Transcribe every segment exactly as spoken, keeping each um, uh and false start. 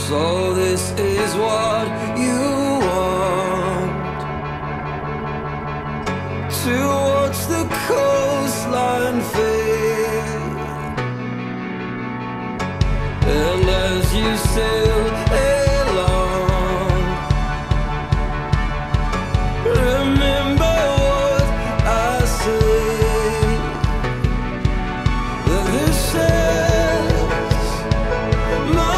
So this is what you want, to watch the coastline fade, and as you sail along, remember what I say, that this is my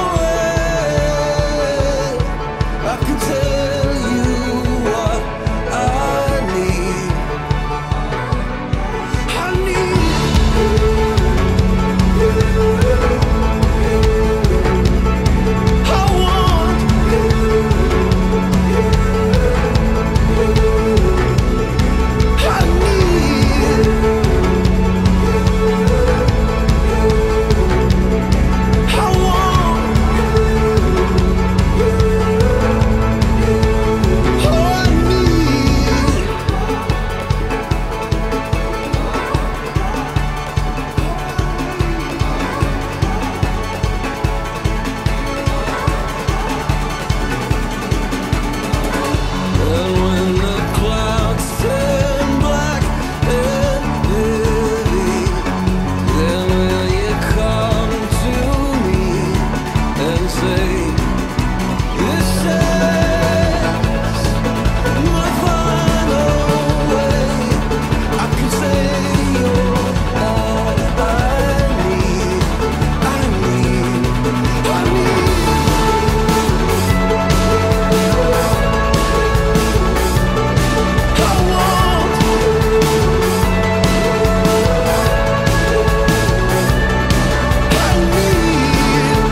way. I can tell you what I need. I need I want I need I want and when the clouds turn black and heavy, then will you come to me and say, this is my final way. I can say you're all I need. I need, I need I want I need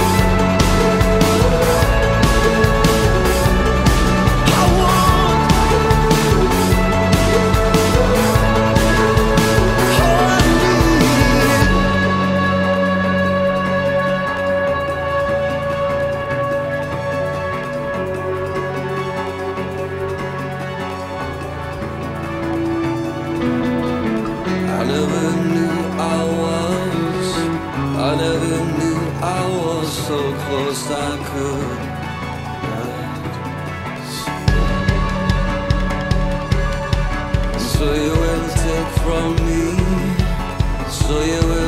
I want I never knew I was, I never knew I was so close I could not. So you will take from me, so you will